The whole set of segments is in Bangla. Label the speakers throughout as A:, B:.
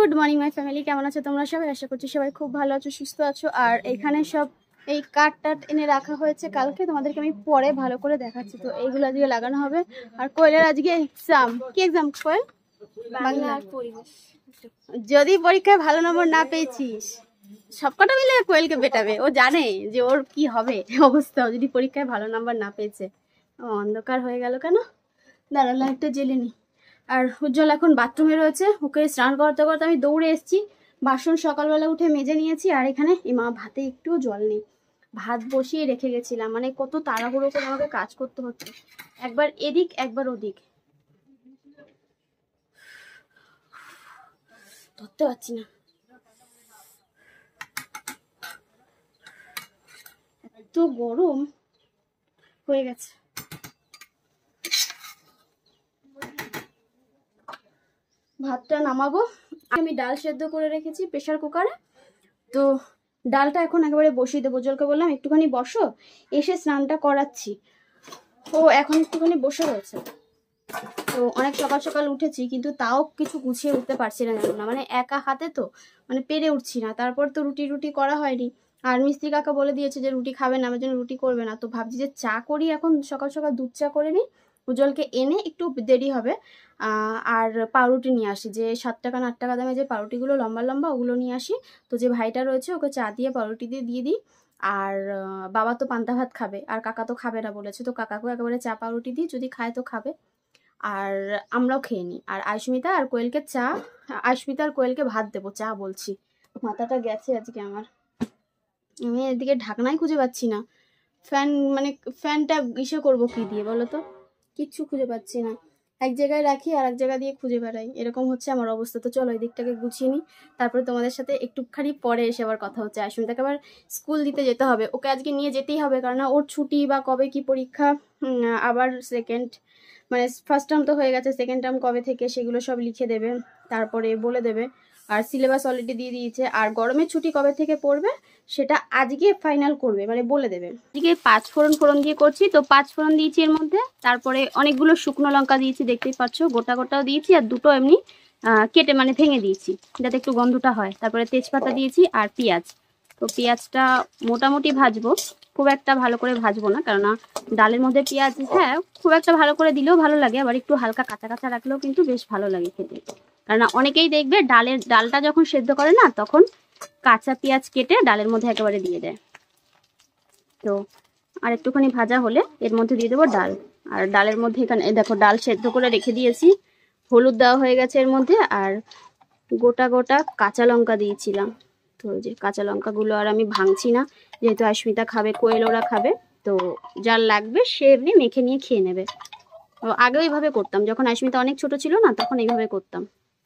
A: গুড মর্নিং মাই ফ্যামিলি, কেমন আছো তোমরা সবাই? আশা করছি সবাই খুব ভালো আছো, সুস্থ আছো। আর এখানে সব এই কাঠ টাট এনে রাখা হয়েছে, কালকে তোমাদেরকে আমি পরে ভালো করে দেখাচ্ছি। তো এইগুলো আজকে লাগানো হবে। আর কোয়েলের আজকে এক্সাম। কি এক্সাম কোয়েল? বাংলা আর পরিবেশ। যদি পরীক্ষায় ভালো নম্বর না পেয়েছিস, সবকটা মিলে কোয়েলকে বেটাবে। ও জানে যে ওর কি হবে অবস্থা যদি পরীক্ষায় ভালো নাম্বার না পেয়েছে। অন্ধকার হয়ে গেল কেন? দাঁড়া, লাইটটা জ্বেলে নি। আর উজ্জ্বল এখন বাথরুমে রয়েছে, ওকে স্নান করতে করতে আমি দৌড়ে এসেছি। বাসন সকালবেলা উঠে মেজে নিয়েছি। আর এখানে মা ভাতে একটুও জল নেই, ভাত বসিয়ে রেখে গেছিলাম। মানে কত তাড়াহুড়ো করে আমাকে কাজ করতে হচ্ছে, একবার এদিক একবার ওদিক, ধরতে পারছি না। এত গরম হয়ে গেছে। ভাতটা নামাবো। আমি ডাল সেদ্ধ করে রেখেছি প্রেশার কুকারে, তো ডালটা এখন একেবারে বসিয়ে দেবো। জলকে বললাম একটুখানি বসো, এসে স্নানটা করাচ্ছি। ও এখন একটুখানি বসে রয়েছে। তো অনেক সকাল সকাল উঠেছি, কিন্তু তাও কিছু গুছিয়ে উঠতে পারছি না, জানো না, মানে একা হাতে তো মানে পেরে উঠছি না। তারপর তো রুটি করা হয়নি। আর মিস্ত্রি কাকা বলে দিয়েছে যে রুটি খাবে না, আমার জন্য রুটি করবে না। তো ভাবছি যে চা করি, এখন সকাল সকাল দুধ চা করে নিই। উজ্জ্বলকে এনে একটু দেরি হবে। আর পাউরুটি নিয়ে আসি, যে 7 টাকা না 8 টাকা দামে যে পাউরুটিগুলো লম্বা লম্বা, ওগুলো নিয়ে আসি। তো যে ভাইটা রয়েছে ওকে চা দিয়ে পাউরুটি দিয়ে দিই। আর বাবা তো পান্তা ভাত খাবে, আর কাকা তো খাবে না বলেছে। তো কাকাকেও একেবারে চা পাউরুটি দিই, যদি খায় তো খাবে, আর আমরাও খেয়ে নিই। আর আয়ুষ্মিতা আর কোয়েলকে ভাত দেবো, চা বলছি। মাথাটা গেছে আজকে আমার। আমি এদিকে ঢাকনাই খুঁজে পাচ্ছি না। ফ্যানটা ইসে করবো কি দিয়ে বলো তো? কিচ্ছু খুঁজে পাচ্ছি না। এক জায়গায় রাখি আর এক জায়গা দিয়ে খুঁজে বেড়াই, এরকম হচ্ছে আমার অবস্থা। তো চলো এই দিকটাকে গুছিয়ে নিই, তারপরে তোমাদের সাথে একটুখানি পরে এসে আবার কথা হচ্ছে। আয়ুষ্মিতাকে আবার স্কুল দিতে যেতে হবে, ওকে আজকে নিয়ে যেতেই হবে, কারণ ওর ছুটি বা কবে কি পরীক্ষা। আবার মানে ফার্স্ট টার্ম তো হয়ে গেছে, সেকেন্ড টার্ম কবে থেকে সেগুলো সব লিখে দেবে, তারপরে বলে দেবে। আর সিলেবাস অলরেডি দিয়ে দিয়েছে। আর গরমের ছুটি কবে থেকে পড়বে সেটা আজকে ফাইনাল করবে, মানে বলে দেবে। আজকে 5 ফোড়ন দিয়ে করছি, তো 5 ফোড়ন দিয়েছি এর মধ্যে। তারপরে অনেকগুলো শুকনো লঙ্কা দিয়েছি, দেখতেই পাচ্ছ, গোটাও দিয়েছি। আর দুটো এমনি কেটে মানে ভেঙে দিয়েছি, যাতে একটু গন্ধটা হয়। তারপরে তেজপাতা দিয়েছি আর পেঁয়াজ। তো পেঁয়াজটা মোটামুটি ভাজবো, খুব একটা ভালো করে ভাজবো না, কেননা ডালের মধ্যে পেঁয়াজ হ্যাঁ খুব একটা ভালো করে দিলেও ভালো লাগে, আবার একটু হালকা কাঁচা কাঁচা রাখলেও কিন্তু বেশ ভালো লাগে খেতে। কারণ অনেকেই দেখবে ডালটা যখন সেদ্ধ করে না, তখন কাঁচা পেঁয়াজ কেটে ডালের মধ্যে একেবারে দিয়ে দেয়। তো আর একটুখানি ভাজা হলে এর মধ্যে দিয়ে দেবো ডাল। আর ডালের মধ্যে এখানে দেখো ডাল সেদ্ধ করে রেখে দিয়েছি, হলুদ দেওয়া হয়ে গেছে এর মধ্যে। আর গোটা কাঁচা লঙ্কা দিয়েছিলাম। তো যে কাঁচা লঙ্কাগুলো আর আমি ভাঙছি না, যেহেতু আয়ুষ্মিতা খাবে, কোয়েল ওরা খাবে, তো যার লাগবে সে এমনি মেখে নিয়ে খেয়ে নেবে। তো আগেও এইভাবে করতাম, যখন আয়ুষ্মিতা অনেক ছোট ছিল না, তখন এইভাবে করতাম।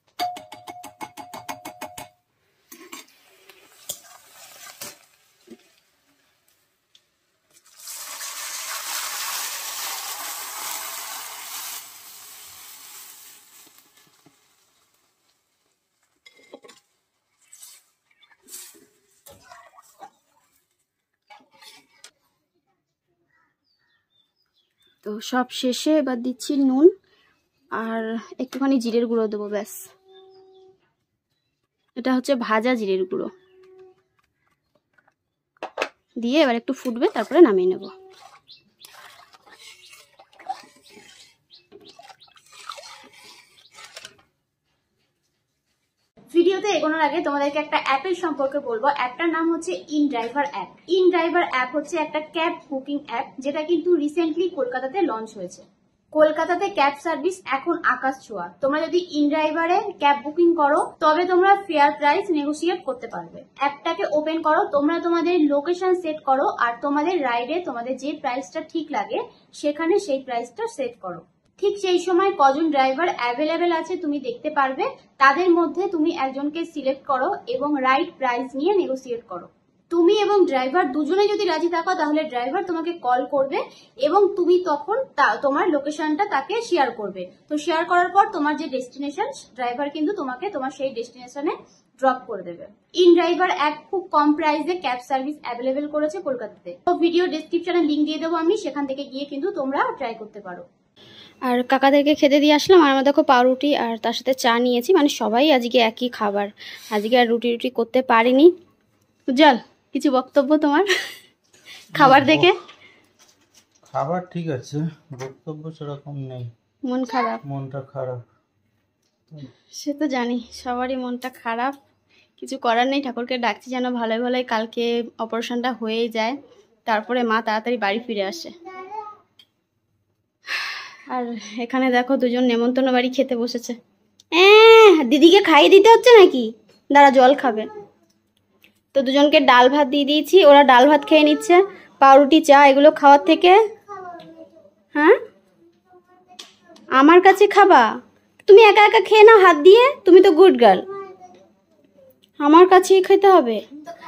A: তো সব শেষে এবার দিচ্ছি নুন আর একটুখানি জিরের গুঁড়ো দেবো, ব্যাস। এটা হচ্ছে ভাজা জিরের গুঁড়ো দিয়ে এবার একটু ফুটবে, তারপরে নামিয়ে নেব। ভিডিওতে এগোনোর আগে তোমাদেরকে একটা অ্যাপের সম্পর্কে বলবো। অ্যাপটার নাম হচ্ছে ইনড্রাইভার অ্যাপ। ইনড্রাইভার অ্যাপ হচ্ছে একটা ক্যাব বুকিং অ্যাপ, যেটা কিন্তু রিসেন্টলি কলকাতাতে লঞ্চ হয়েছে। কলকাতাতে ক্যাব সার্ভিস এখন আকাশ ছোঁয়া। তোমরা যদি ইনড্রাইভারে ক্যাব বুকিং করো, তবে তোমরা ফেয়ার প্রাইস নেগোসিয়েট করতে পারবে। অ্যাপটাকে ওপেন করো, তোমরা তোমাদের লোকেশন সেট করো, আর তোমাদের রাইডে তোমাদের যে প্রাইসটা ঠিক লাগে সেখানে সেই প্রাইসটা সেট করো। ঠিক সেই সময় কজন ড্রাইভার অ্যাভেলেবেল আছে তুমি দেখতে পারবে, তাদের মধ্যে তুমি একজনকে সিলেক্ট করো এবং রাইড প্রাইস নিয়ে নেগোসিয়েট করো। তুমি এবং ড্রাইভার দুজনে যদি রাজি থাকো, তাহলে ড্রাইভার তোমাকে কল করবে এবং তুমি তখন তোমার লোকেশনটা তাকে শেয়ার করবে। তো শেয়ার করার পর তোমার যে ডেস্টিনেশন, ড্রাইভার কিন্তু তোমাকে তোমার সেই ডেস্টিনেশনে ড্রপ করে দেবে। ইনড্রাইভার অ্যাপ খুব কম প্রাইসে ক্যাব সার্ভিস অ্যাভেলেবেল করেছে কলকাতাতে। তো ভিডিও ডেসক্রিপশনে লিংক দিয়ে দেবো আমি, সেখান থেকে গিয়ে কিন্তু তোমরা ট্রাই করতে পারো। আর কাকাদেরকে খেতে দিয়ে আসলাম। আর আমরা দেখো পাউরুটি আর তার সাথে চা নিয়েছি, মানে সবাই আজকে একই খাবার। আজকে আর রুটি রুটি করতে পারিনি। উজ্জ্বল, কিছু বক্তব্য তোমার খাবার দেখে?
B: খাবার ঠিক আছে, বক্তব্য সেরকম নেই।
A: মন খারাপ?
B: মনটা খারাপ,
A: সে তো জানি, সবারই মনটা খারাপ। কিছু করার নেই, ঠাকুরকে ডাকছি যেন ভালোই ভালোই কালকে অপারেশনটা হয়েই যায়, তারপরে মা তাড়াতাড়ি বাড়ি ফিরে আসে। আর এখানে দেখো দুজন নেমন্তন্ন বাড়ি খেতে বসেছে। দিদিকে খাইয়ে দিতে হচ্ছে নাকি? দাঁড়া, জল খাবে। তো দুজনকে ডাল ভাত দিয়ে দিয়েছি, ওরা ডাল ভাত খেয়ে নিচ্ছে। পাউরুটি চা এগুলো খাওয়ার থেকে, হ্যাঁ আমার কাছে খাবা? তুমি একা একা খেয়ে নাও হাত দিয়ে, তুমি তো গুড গার্ল। আমার কাছেই খেতে হবে।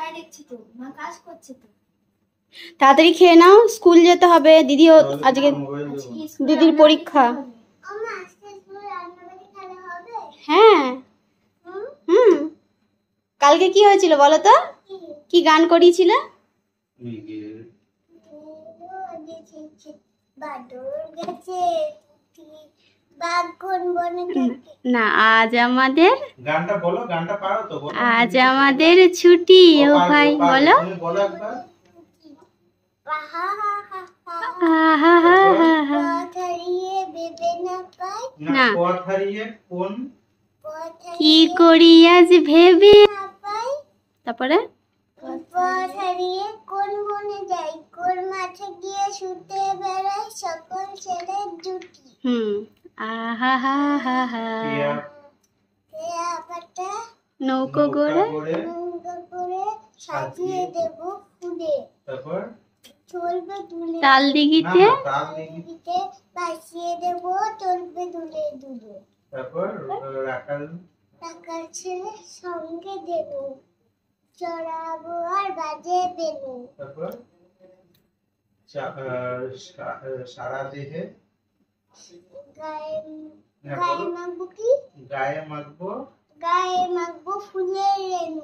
A: তাড়াতাড়ি খেয়ে নাও, স্কুল যেতে হবে। দিদিও আজকে, দিদির পরীক্ষা। হ্যাঁ হুম, কালকে কি হয়েছিল বলো তো? কি গান করিয়েছিলে? না, আজ আমাদের
B: গানটা বলো, গানটা পারো তো?
A: আজ আমাদের ছুটি ও ভাই, বলো। না, কি করি আজ ভেবে, তারপরে
C: কোন বনে যাই, কোন মাঠে গিয়ে শুতে বেড়াই, সকল ছেলে জুটি।
A: আহা হা হা হা, নৌকো করে
C: সাজিয়ে দেব ফুলে, তারপর চলবে দুলে,
A: তাল দিঘিতে
C: ভাসিয়ে দেব, চলবে দুলে দুলে, তারপর রাখাল ছেলে সঙ্গে দেব, চড়াবো আর বাজে বেনু, তারপর সারা দেহে গায়ে মাখবো, কি গায়ে মাখবো ফুলের রেণু,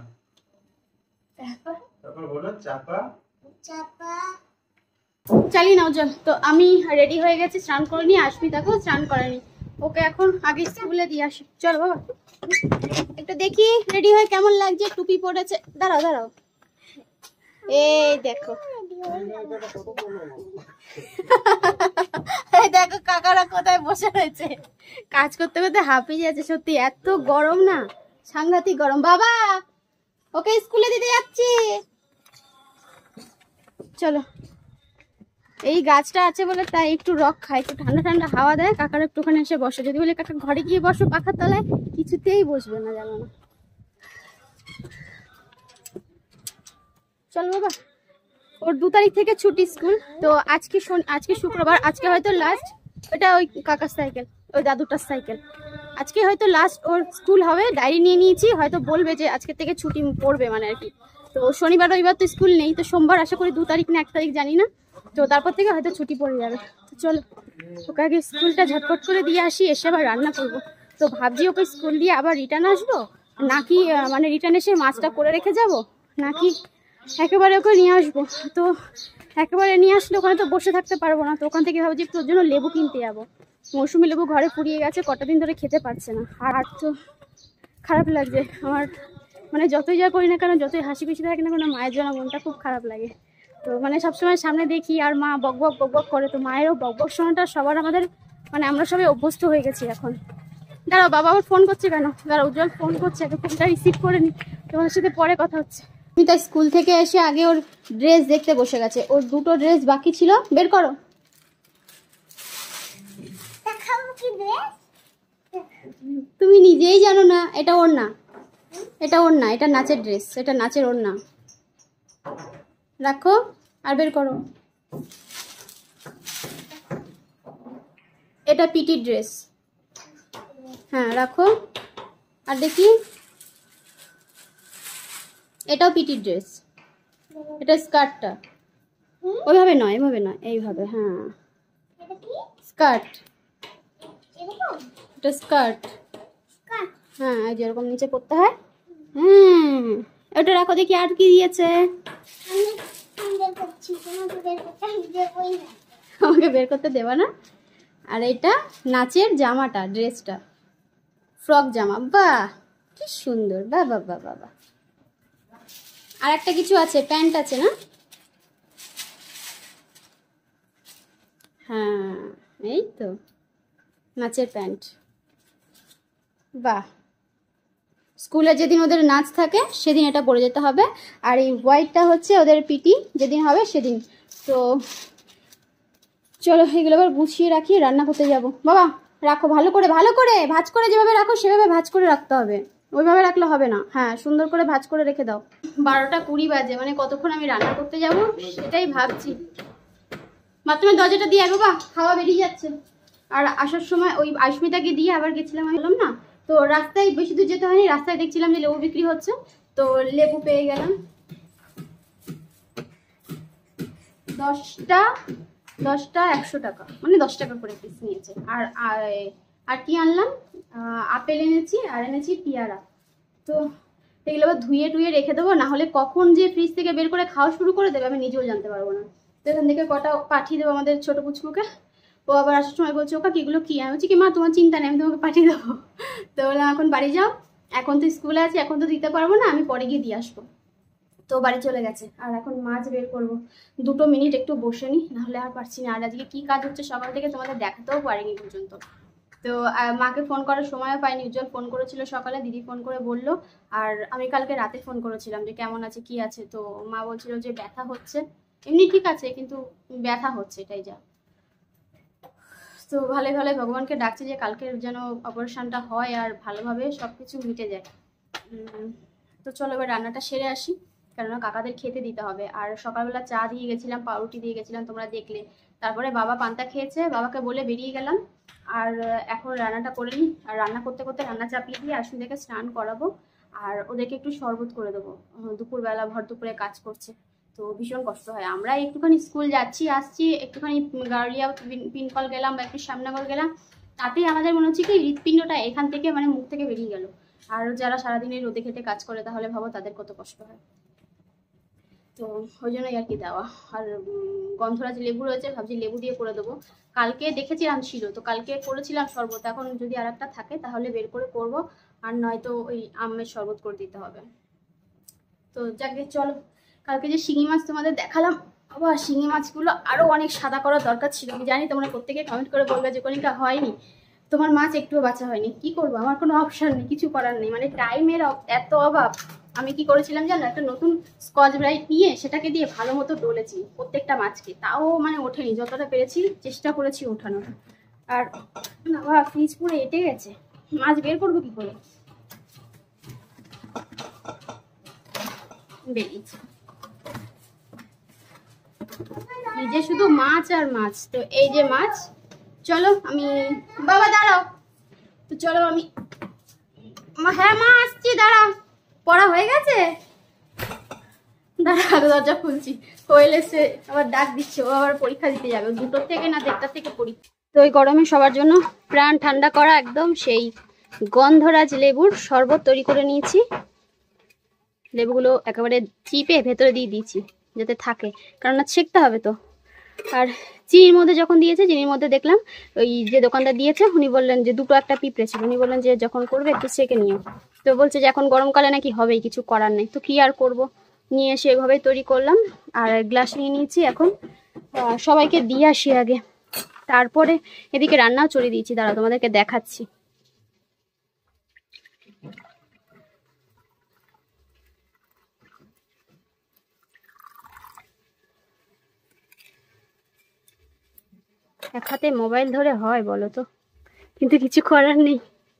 C: তারপর বলো চাপা চাপা।
A: চালিয়ে নাও জল। তো আমি রেডি হয়ে গেছি, স্নান করে নিয়ে আসবি, তাকেও স্নান করেনি, ওকে এখন আগে স্কুলে দিয়ে আসি। চল বাবা, একটু দেখি রেডি হয়ে কেমন লাগছে। টুপি পরেছে, দাঁড়াও দাঁড়াও, এই দেখো এই দেখো কাকারা কোথায় বসে রয়েছে, কাজ করতে করতে হাঁপিয়ে যাচ্ছে। সত্যি এত গরম না, সাংঘাতিক গরম। বাবা, ওকে স্কুলে দিতে যাচ্ছি, চলো। এই গাছটা আছে বলে তাই একটু রক্ষা, একটু ঠান্ডা ঠান্ডা হাওয়া দেয়। কাকার একটুখানি এসে বসে, যদি বলে কাকা ঘরে গিয়ে বসো পাখার তলায়, কিছুতেই বসবে না, জানো না। চল বাবা, ওর 2 তারিখ থেকে ছুটি স্কুল। তো আজকে শুক্রবার, আজকে হয়তো লাস্ট। ওটা ওই কাকার সাইকেল, ওই দাদুটার সাইকেল। আজকে হয়তো লাস্ট ওর স্কুল হবে, ডায়েরি নিয়ে নিয়েছি, হয়তো বলবে যে আজকে থেকে ছুটি পড়বে মানে আর কি। তো শনিবার রবিবার তো স্কুল নেই, তো সোমবার আশা করি 2 তারিখ না 1 তারিখ জানি না, তো তারপর থেকে হয়তো ছুটি পড়ে যাবে। তো চলো ওকে আগে স্কুলটা ঝটপট করে দিয়ে আসি, এসে আবার রান্না করবো। তো ভাবছি ওকে স্কুল দিয়ে আবার রিটার্ন আসবো, নাকি মানে রিটার্ন এসে মাছটা করে রেখে যাব, নাকি একেবারে ওকে নিয়ে আসবো। তো একেবারে নিয়ে আসলে ওখানে তো বসে থাকতে পারবো না, তো ওখান থেকে ভাবছি তোর জন্য লেবু কিনতে যাবো। মৌসুমি লেবু ঘরে ফুরিয়ে গেছে, কটা দিন ধরে খেতে পারছে না। আর তো খারাপ লাগছে আমার, মানে যতই যা করি না কেন, যতই হাসি খুশি থাকে না কেন, মায়ের জন্য মনটা খুব খারাপ লাগে। তো মানে সবসময় সামনে দেখি আর মা বকবক বকবক করে, তো মায়েরও বকবক শোনাটা সবার আমাদের, মানে আমরা সবাই অভ্যস্ত হয়ে গেছি এখন। দাঁড়াও, বাবা আবার ফোন করছে কেন? দাঁড়াও, উজ্জ্বল ফোন করছে, আগে ফোনটা রিসিভ করে নি, তোমাদের সাথে পরে কথা হচ্ছে। আমি তাই স্কুল থেকে এসে আগে ওর ড্রেস দেখতে বসে গেছে, ওর 2টো ড্রেস বাকি ছিল। বের করো। তুমি নিজেই জানো না এটা ওর না, এটা ওর না, এটা নাচের ড্রেস, এটা নাচের ওর না। রাখো আর বের করো। এটা পিটি ড্রেস, হ্যাঁ রাখো। আর দেখি, এটাও পিটি ড্রেস, এটা স্কার্টটা। ওইভাবে নয়, এভাবে নয়, এইভাবে, হ্যাঁ স্কার্ট, এটা স্কার্ট, হ্যাঁ এই যেরকম নিচে পড়তে হয়। হ্যাঁ ওটা রাখো। দেখি আর কি দিয়েছে, আমাকে বের করতে দেবা না? আর এটা নাচের জামাটা, ড্রেসটা, ফ্রক জামা। বাহ কি সুন্দর, বাহ বাহ বাহ বাহ। আর একটা কিছু আছে, প্যান্ট আছে না? হ্যাঁ এই তো নাচের প্যান্ট। বাহ, স্কুলে যেদিন ওদের নাচ থাকে সেদিন এটা পরে যেতে হবে। আর এই হোয়াইটটা হচ্ছে ওদের পিটি যেদিন হবে সেদিন। তো চলো এগুলো আবার গুছিয়ে রাখি, রান্না করতে যাব। বাবা রাখো, ভালো করে ভাঁজ করে যেভাবে রাখো সেভাবে ভাঁজ করে রাখতে হবে, ওইভাবে রাখলে হবে না। হ্যাঁ সুন্দর করে ভাঁজ করে রেখে দাও। 12টা 20 বাজে, মানে কতক্ষণ আমি রান্না করতে যাব সেটাই ভাবছি। বাথরুমের দরজাটা দিয়ে বাবা, হাওয়া বেরিয়ে যাচ্ছে। আর আসার সময় ওই আশ্মিতাকে দিয়ে আবার গেছিলাম, আমি বললাম না, তো রাস্তায় বেশি দূর যেতে হয়নি, রাস্তায় দেখছিলাম যে লেবু বিক্রি হচ্ছে, তো লেবু পেয়ে গেলাম। 10টা 100 টাকা, মানে 10 টাকা করে পিস নিয়েছে। আর কি আনলাম, আপেল এনেছি আর এনেছি পেয়ারা। তো এগুলো আবার ধুয়ে টুয়ে রেখে দেবো, না হলে কখন যে ফ্রিজ থেকে বের করে খাওয়া শুরু করে দেবে আমি নিজেও জানতে পারবো না। তো এখান থেকে কটা পাঠিয়ে দেবো আমাদের ছোট পুচকুকে। ও আবার আসার সময় বলছে ওকা এগুলো কি, আমি বলছি কি মা তোমার চিন্তা নেই, আমি তোমাকে পাঠিয়ে দেবো। তো বললাম এখন বাড়ি যাও, এখন তো স্কুলে আছি, এখন তো দিতে পারবো না, আমি পরে গিয়ে দিয়ে আসবো। তো বাড়ি চলে গেছে। আর এখন মাছ বের করবো, 2 মিনিট একটু বসে নি, নাহলে আর পারছি না। আর আজকে কি কাজ হচ্ছে সকাল থেকে তোমাদের দেখাতেও পারিনি পর্যন্ত। তো মাকে ফোন করার সময়ও পাইনি, উজ্জ্বল ফোন করেছিল সকালে, দিদি ফোন করে বললো। আর আমি কালকে রাতে ফোন করেছিলাম যে কেমন আছে কি আছে, তো মা বলছিল যে ব্যথা হচ্ছে, এমনি ঠিক আছে কিন্তু ব্যথা হচ্ছে, এটাই যা। তো ভালোই ভালোই ভগবানকে ডাকছি যে কালকে যেন অপারেশনটা হয় আর ভালোভাবে সবকিছু মিটে যায়। তো চলো এবার রান্নাটা সেরে আসি, কেননা কাকাদের খেতে দিতে হবে। আর সকালবেলা চা দিয়ে গেছিলাম, পাউরুটি দিয়ে গেছিলাম, তোমরা দেখলে। তারপরে বাবা পান্তা খেয়েছে, বাবাকে বলে বেরিয়ে গেলাম। আর এখন রান্নাটা করে নিই। আর রান্না করতে করতে রান্না চাপিয়ে দিয়ে আশ্বিনকে স্নান করাবো, আর ওদেরকে একটু শরবত করে দেবো। দুপুরবেলা ভর দুপুরে কাজ করছে, তো ভীষণ কষ্ট হয়। আমরা একটুখানি স্কুল যাচ্ছি আসছি, একটুখানি গার্লিয়া পিনকল গেলাম বা একটু শ্যামনগর গেলাম, তাতেই আমাদের মনে হচ্ছে কি হৃৎপিণ্ডটা এখান থেকে মানে মুখ থেকে বেরিয়ে গেল। আর যারা সারাদিনের রোদে খেতে কাজ করে তাহলে ভাবো তাদের কত কষ্ট হয়। তো ওই জন্যই আর কি দেওয়া। আর গন্ধরাজ লেবু রয়েছে, ভাবছি লেবু দিয়ে করে দেবো। কালকে দেখেছিলাম ছিল, তো কালকে করেছিলাম শরবত, এখন যদি আর একটা থাকে তাহলে বের করে করবো, আর নয়তো ওই আমের শরবত করে দিতে হবে। তো যাকে চলো, কালকে যে শিঙি মাছ তোমাদের দেখালাম, আবার শিঙি মাছগুলো আরও অনেক সাদা করার দরকার ছিল। আমি জানি তোমরা প্রত্যেকে কমেন্ট করে বলবে যে কনিকা হয়নি, তোমার মাছ একটুও বাঁচা হয়নি। কি করবো, আমার কোনো অপশন নেই, কিছু করার নেই, মানে টাইমের এত অভাব। আমি কি করেছিলাম জানো, একটা নতুন স্কচ ব্রাইট নিয়ে সেটাকে দিয়ে ভালো মতো ডলেছি প্রত্যেকটা মাছকে, তাও মানে ওঠেনি, যতটা পেরেছি চেষ্টা করেছি ওঠানোর। আর বাবা ফ্রিজ পুরো এঁটে গেছে, মাছ বের করবো কি করে, বেরিয়েছে এই যে শুধু মাছ আর মাছ। তো এই যে মাছ, চলো আমি, বাবা দাঁড়াও, তো চলো আমি, হ্যাঁ মা আসছি, দাঁড়া, পড়া হয়ে গেছে, দাঁড়া দরজা খুলছি। কোয়েল এসে আবার ডাক দিচ্ছে, ও আবার পরীক্ষা দিতে যাবে, 2টোর থেকে না 1:30 থেকে পরীক্ষা। তো এই গরমে সবার জন্য প্রাণ ঠান্ডা করা একদম সেই গন্ধরাজ লেবুর শরবত তৈরি করে নিয়েছি। লেবুগুলো একেবারে চিপে ভেতরে দিয়ে দিয়েছি যাতে থাকে, কেননা ছেঁকতে হবে তো। আর চিনির মধ্যে যখন দিয়েছে, চিনির মধ্যে দেখলাম ওই যে দোকানদার দিয়েছে উনি বললেন যে 2টো একটা পিঁপড়ে ছিল, উনি বললেন যে যখন করবে একটু ছেঁকে নিও। তো বলছে যে এখন গরমকালে নাকি হবেই, কিছু করার নেই। তো কি আর করব, নিয়ে এসে এভাবেই তৈরি করলাম। আর গ্লাস নিয়ে নিয়েছি, এখন সবাইকে দিয়ে আসি আগে, তারপরে এদিকে রান্নাও চড়িয়ে দিয়েছি। দাঁড়াও তোমাদেরকে দেখাচ্ছি। এক হাতে মোবাইল ধরে হয় বলো তো, কিন্তু কিছু করার নেই।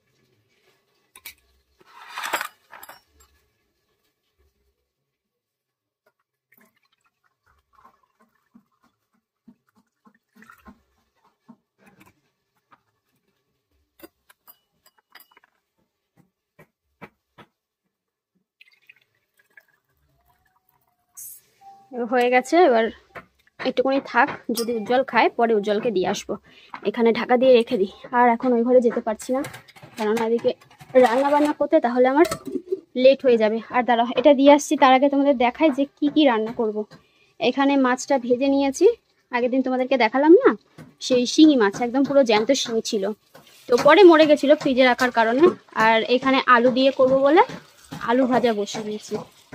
A: হয়ে গেছে, এবার একটুখানি থাক, যদি উজ্জ্বল খায় পরে উজ্জ্বলকে দিয়ে আসবো। এখানে ঢাকা দিয়ে রেখে দিই। আর এখন ওই ঘরে যেতে পারছি না, কেননা এদিকে রান্না বান্না করতে তাহলে আমার লেট হয়ে যাবে। আর দাঁড়া, এটা দিয়ে আসছি, তার আগে তোমাদের দেখাই যে কি কি রান্না করব। এখানে মাছটা ভেজে নিয়েছি, আগের দিন তোমাদেরকে দেখালাম না, সেই শিঙি মাছ, একদম পুরো জ্যান্ত শিঙি ছিল, তো পরে মরে গেছিলো ফ্রিজে রাখার কারণে। আর এখানে আলু দিয়ে করবো বলে আলু ভাজা বসিয়ে দিয়েছি।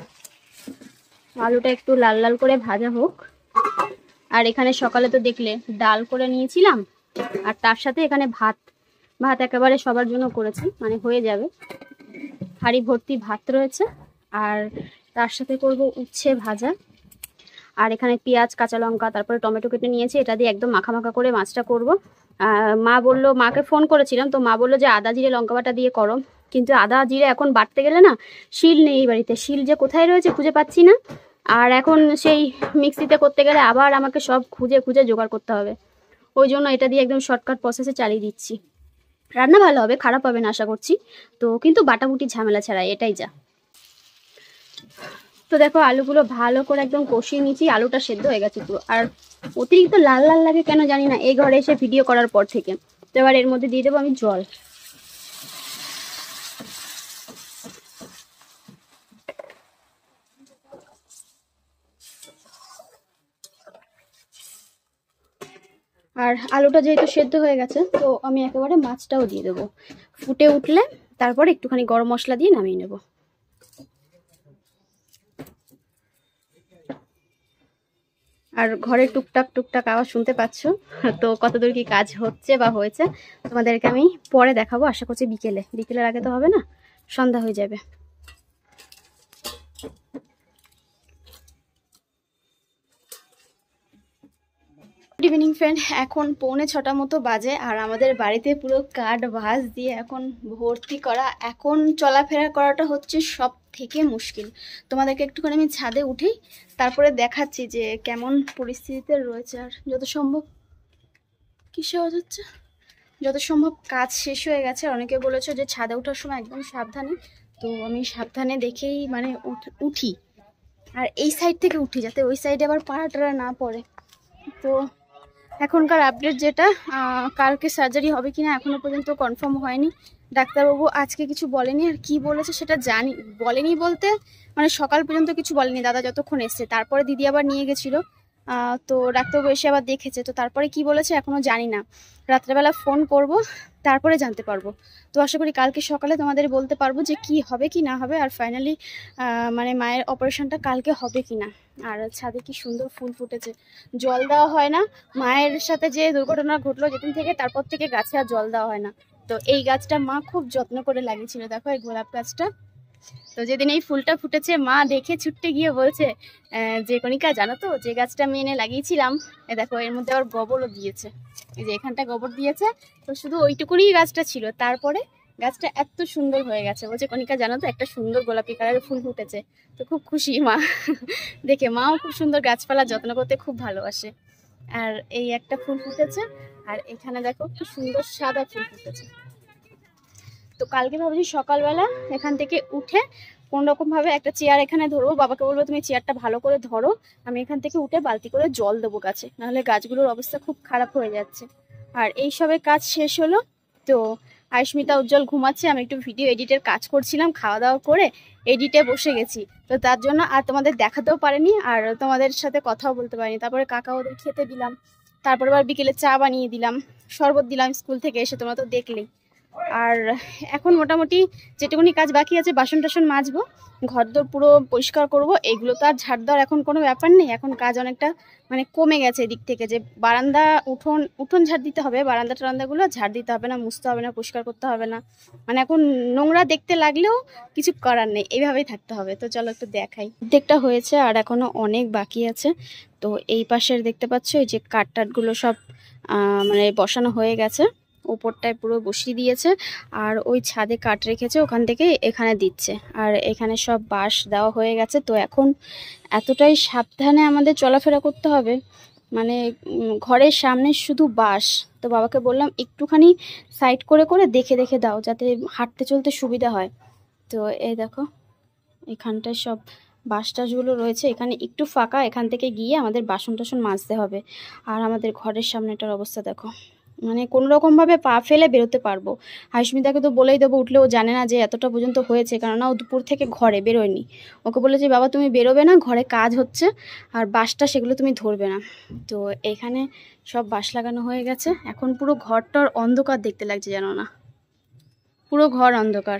A: আলুটা একটু লাল লাল করে ভাজা হোক। আর এখানে সকালে তো দেখলে ডাল করে নিয়েছিলাম, আর তার সাথে এখানে ভাত একেবারে সবার জন্য করেছি, মানে হয়ে যাবে। হাঁড়ি ভর্তি ভাত রয়েছে, আর তার সাথে করব উচ্ছে ভাজা। আর এখানে পেঁয়াজ, কাঁচা লঙ্কা, তারপরে টমেটো কেটে নিয়েছি, এটা দিয়ে একদম মাখা মাখা করে মাছটা করব। মা বললো, মাকে ফোন করেছিলাম, তো মা বললো যে আদা জিরে লঙ্কা বাটা দিয়ে করো, কিন্তু আদা জিরে এখন বাটতে গেলে না শিল নেই এই বাড়িতে, শিল যে কোথায় রয়েছে খুঁজে পাচ্ছি না। আর এখন সেই মিক্সিতে করতে গেলে আবার আমাকে সব খুঁজে খুঁজে জোগাড় করতে হবে, ওই জন্য এটা দিয়ে একদম শর্টকাট প্রসেসে চালিয়ে দিচ্ছি। রান্না ভালো হবে, খারাপ হবে না আশা করছি, তো কিন্তু বাটাবুটি ঝামেলা ছাড়া, এটাই যা। তো দেখো আলুগুলো ভালো করে একদম কষিয়ে নিয়েছি, আলুটা সেদ্ধ হয়ে গেছে পুরো। আর অতিরিক্ত লাল লাল লাগে কেন জানি না এই ঘরে এসে ভিডিও করার পর থেকে। তো এবার এর মধ্যে দিয়ে দেবো আমি জল। আর আলুটা যেহেতু সেদ্ধ হয়ে গেছে, তো আমি একেবারে মাছটাও দিয়ে দেবো। ফুটে উঠলে তারপর একটুখানি গরম মশলা দিয়ে নামিয়ে নেব। আর ঘরে টুকটাক টুকটাক আওয়াজ শুনতে পাচ্ছ, তো কতদূর কি কাজ হচ্ছে বা হয়েছে তোমাদেরকে আমি পরে দেখাবো। আশা করছি বিকেলের আগে তো হবে না, সন্ধ্যা হয়ে যাবে। গুড ইভিনিং ফ্রেন্ড, এখন 5:45 মতো বাজে, আর আমাদের বাড়িতে পুরো কাঠ ভাঁজ দিয়ে এখন ভর্তি করা। এখন চলাফেরা করাটা হচ্ছে সব থেকে মুশকিল। তোমাদেরকে একটুখানি আমি ছাদে উঠেই তারপরে দেখাচ্ছি যে কেমন পরিস্থিতিতে রয়েছে। আর যত সম্ভব কিসে হচ্ছে, যত সম্ভব কাজ শেষ হয়ে গেছে। অনেকে বলেছে যে ছাদে ওঠার সময় একদম সাবধানে, তো আমি সাবধানে দেখেই মানে উঠি, আর এই সাইড থেকে উঠি যাতে ওই সাইডে আবার পাড়া টাড়া না পড়ে। তো এখনকার আপডেট যেটা, কালকে সার্জারি হবে কিনা এখনো পর্যন্ত কনফার্ম হয়নি। ডাক্তারবাবু আজকে কিছু বলেনি, আর কি বলেছে সেটা জানি, বলেনি বলতে মানে সকাল পর্যন্ত কিছু বলেনি দাদা যতক্ষণ এসছে, তারপরে দিদি আবার নিয়ে গেছিলো, তো ডাক্তারবাবু এসে আবার দেখেছে, তো তারপরে কি বলেছে এখনো জানি না। রাত্রেবেলা ফোন করব, তারপরে জানতে পারবো। তো আশা করি কালকে সকালে তোমাদের বলতে পারবো যে কি হবে কি না হবে, আর ফাইনালি মানে মায়ের অপারেশনটা কালকে হবে কি না। আর ছাদে কি সুন্দর ফুল ফুটেছে, জল দেওয়া হয় না। মায়ের সাথে যে দুর্ঘটনা ঘটলো যেদিন থেকে, তারপর থেকে গাছে আর জল দেওয়া হয় না। তো এই গাছটা মা খুব যত্ন করে লাগিয়েছিল, দেখো এই গোলাপ গাছটা। তো যেদিন এই ফুলটা ফুটেছে মা দেখে ছুটতে গিয়ে বলছে যে কণিকা জানো তো যে গাছটা আমি এনে লাগিয়েছিলাম, দেখো এর মধ্যে আবার গোবরও দিয়েছে, এই যে এখানটা গোবর দিয়েছে। তো শুধু ওইটুকুনি গাছটা ছিল, তারপরে গাছটা এত সুন্দর হয়ে গেছে। বলছে কণিকা জানো তো একটা সুন্দর গোলাপি কালারের ফুল ফুটেছে। তো খুব খুশি মা দেখে, মাও খুব সুন্দর গাছপালা যত্ন করতে খুব ভালোবাসে। আর এই একটা ফুল ফুটেছে, আর এখানে দেখো কি সুন্দর সাদা ফুল ফুটেছে। তো কালকে ভাবছি সকালবেলা এখান থেকে উঠে কোনোরকম ভাবে একটা চেয়ার এখানে ধরবো, বাবাকে বলবো তুমি চেয়ারটা ভালো করে ধরো, আমি এখান থেকে উঠে বালতি করে জল দেবো গাছে, নাহলে গাছগুলোর অবস্থা খুব খারাপ হয়ে যাচ্ছে। আর এই সবে কাজ শেষ হলো, তো আয়ুষ্মিতা উজ্জ্বল ঘুমাচ্ছে, আমি একটু ভিডিও এডিটের কাজ করছিলাম, খাওয়া দাওয়া করে এডিটে বসে গেছি, তো তার জন্য আর তোমাদের দেখাতেও পারিনি, আর তোমাদের সাথে কথাও বলতে পারিনি। তারপরে কাকা ওদের খেতে দিলাম, তারপর আবার বিকেলে চা বানিয়ে দিলাম, শরবত দিলাম স্কুল থেকে এসে, তোমরা তো দেখলেই। আর এখন মোটামুটি যেটুকুনি কাজ বাকি আছে, বাসন টাসন মাজবো, ঘরদোর পুরো পরিষ্কার করব, এইগুলো তো আর ঝাড় দেওয়ার এখন কোনো ব্যাপার নেই। এখন কাজ অনেকটা মানে কমে গেছে এদিক থেকে, যে বারান্দা উঠোন ঝাড় দিতে হবে, বারান্দা টারান্দাগুলো ঝাড় দিতে হবে না, মুছতে হবে না, পরিষ্কার করতে হবে না, মানে এখন নোংরা দেখতে লাগলেও কিছু করার নেই, এইভাবেই থাকতে হবে। তো চলো একটু দেখাই। অর্ধেকটা হয়েছে আর এখনো অনেক বাকি আছে। তো এই পাশের দেখতে পাচ্ছ এই যে কাঠ টাটগুলো সব মানে বসানো হয়ে গেছে, উপরটায় পুরো বসিয়ে দিয়েছে, আর ওই ছাদে কাঠ রেখেছে ওখান থেকে এখানে দিচ্ছে, আর এখানে সব বাঁশ দেওয়া হয়ে গেছে। তো এখন এতটাই সাবধানে আমাদের চলাফেরা করতে হবে, মানে ঘরের সামনে শুধু বাঁশ। তো বাবাকে বললাম একটুখানি সাইড করে করে দেখে দেখে দাও, যাতে হাঁটতে চলতে সুবিধা হয়। তো এই দেখো এখানটায় সব বাঁশ টাশগুলো রয়েছে, এখানে একটু ফাঁকা, এখান থেকে গিয়ে আমাদের বাসন টাসন মাজতে হবে। আর আমাদের ঘরের সামনেটার অবস্থা দেখো, মানে কোনো রকমভাবে পা ফেলে বেরোতে পারবো। হাসমিতাকে তো বলেই দেবো, উঠলে ও জানে না যে এতটা পর্যন্ত হয়েছে, কেননা ও দুপুর থেকে ঘরে বেরোয়নি। ওকে বলেছি বাবা তুমি বেরোবে না, ঘরে কাজ হচ্ছে, আর বাসটা সেগুলো তুমি ধরবে না। তো এখানে সব বাস লাগানো হয়ে গেছে, এখন পুরো ঘরটার অন্ধকার দেখতে লাগছে, জানো না, পুরো ঘর অন্ধকার।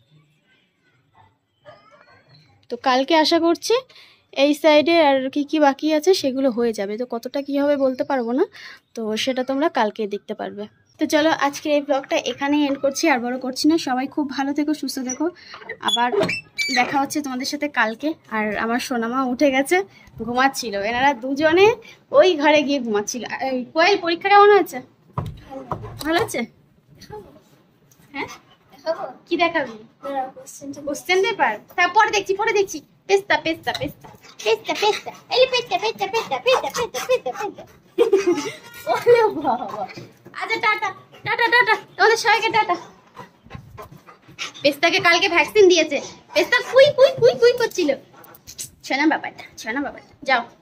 A: তো কালকে আশা করছি এই সাইডে আর কি কি বাকি আছে সেগুলো হয়ে যাবে। তো কতটা কি হবে বলতে পারবো না, তো সেটা তোমরা কালকে দেখতে পারবে। তো চলো আজকে এই ব্লগটা এখানেই এন্ড করছি, আর বড় করছি না। সবাই খুব ভালো থেকো, সুস্থ থেকো, আবার দেখা হচ্ছে তোমাদের সাথে কালকে। আর আমার সোনামা উঠে গেছে, ঘুমাচ্ছিল, এনারা দুজনে ওই ঘরে গিয়ে ঘুমাচ্ছিল। কোয়েল পরীক্ষা কেমন হয়েছে? ভালো আছে? হ্যাঁ কি দেখাবি? Question paper? তারপরে দেখছি, পরে দেখছি। পেস্তা পেস্তা পেস্তা পেস্তা পেস্তা এই পেস্তা পেস্তা পেস্তা পেস্তা পেস্তা পেস্তা পেস্তা। ওরে বাবা, আচ্ছা টাটা টাটা টাটা, তোমাদের সবাইকে টাটা। পেস্তাকে কালকে ভ্যাকসিন দিয়েছে, পেস্তা কুই কুই কুই কুই করছিল। শোনা বাবাটা, শোনা বাবাটা, যাও।